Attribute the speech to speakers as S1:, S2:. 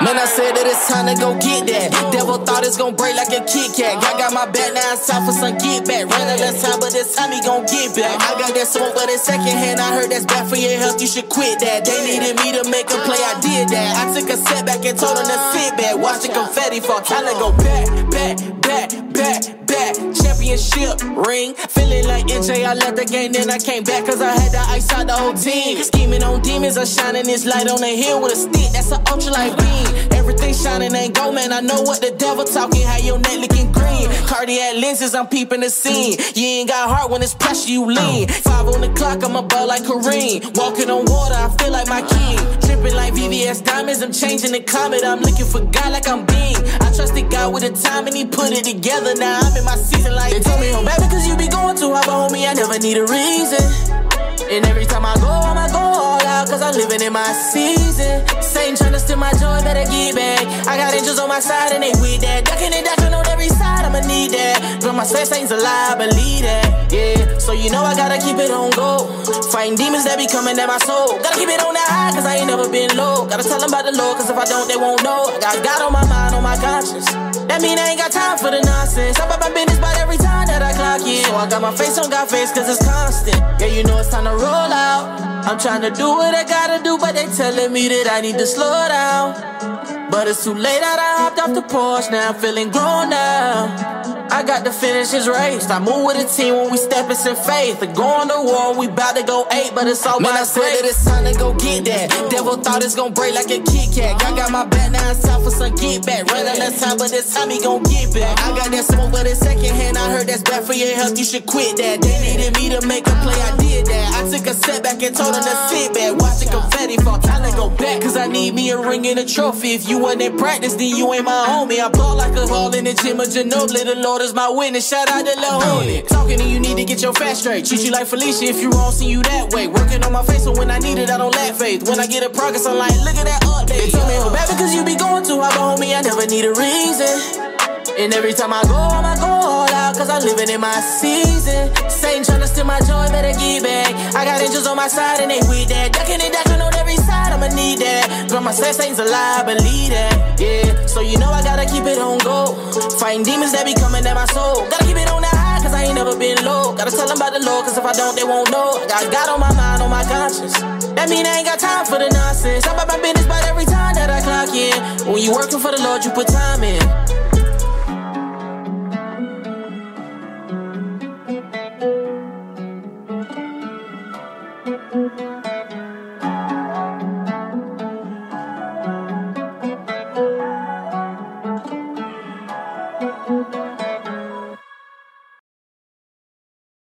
S1: Man, I said that it's time to go get that. Devil thought it's gon' break like a Kit Kat. I got my back, now it's time for some get back. Running less time, but this time he gon' get back. I got that smoke, but it's secondhand. I heard that's bad for your health, you should quit that. They needed me to make a play, I did that. I took a setback and told them to sit back. Watch the confetti fall, time to go back, back, back, back, back. Championship ring, feeling like NJ. I left the game, then I came back, cause I had to ice out the whole team. Scheming on demons, I'm shining this light on the hill with a stick, that's an ultralight beam. Everything shining ain't gold, man, I know what the devil talking, how your neck looking green. Cardiac lenses, I'm peeping the scene. You ain't got heart when it's pressure, you lean. 5 on the clock, I'm a ball like Kareem. Walking on water, I feel like my king. Tripping like VVS diamonds, I'm changing the climate. I'm looking for God like I'm Bean. I trusted God with the time and he put it together. Now I'm in my season like, they told me, oh baby, cause you be going too hard, but homie, I never need a reason. And every time I go, I'ma go all out, cause I'm living in my season. Satan tryna steal my joy, better get back. I got angels on my side and they with that. Ducking and dashing on every side, I'ma need that. But my Satan's alive, believe that. Yeah, so you know I gotta keep it on go. Fighting demons that be coming at my soul. Gotta keep it on that high, cause I ain't never been low. Gotta tell them about the Lord, cause if I don't, they won't know. I got God on my mind, on my conscience. That mean I ain't got time for the nonsense. I'm about my business about every time that I clock in. So I got my face on God face, cause it's constant. Yeah, you know it's time to roll out. I'm trying to do what I gotta do, but they telling me that I need to slow down. But it's too late that I hopped off the porch, now I'm feeling grown now. I got to finish this race. I move with a team when we step in faith. To go on the war, we bout to go 8, but it's all by grace. Man, I said that it's time to go get that. Devil thought it's gon' break like a Kit Kat. I got my back, now it's time for some get back. Running less time, but this time he gon' get back. I got that smoke, but it's secondhand. I heard that's bad for your health, you should quit that. They needed me to make a play, I did that. I took a setback and told them to sit back. Watch the confetti fall, time to go back, cause I need me a ring and a trophy. If you wasn't in practice, then you ain't my homie. I ball like a ball in the gym of Ginobili. The Lord is my witness, shout out to Lil Homie. Talking to you, need to get your facts straight. Treat you like Felicia, if you wrong, see you that way. Working on my face, so when I need it, I don't lack faith. When I get a progress, I'm like, look at that update. They tell me, oh baby, cause you be going too hard, but homie, I never need a reason. And every time I go, I'ma go all out, cause I'm living in my season. Satan tryna steal my joy, better get back. I got angels on my side and they with that. Ducking and dashing on every side, I'ma need that. But my Satan's alive, believe that. Yeah, so you know I gotta keep it on go. Fighting demons that be coming at my soul. Gotta keep it on that high, cause I ain't never been low. Gotta tell them about the Lord, cause if I don't, they won't know. I got God on my mind, on my conscience. That mean I ain't got time for the nonsense. I'm about my business about every time that I clock in. When you working for the Lord, you put time in.